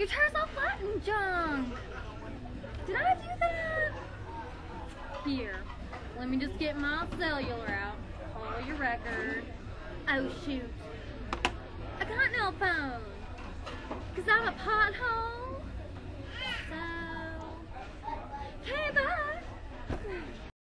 Your tire's all flat and junk. Did I do that? Here, let me just get my cellular out. Call your record. Oh shoot. I got no phone. Cause I'm a pothole.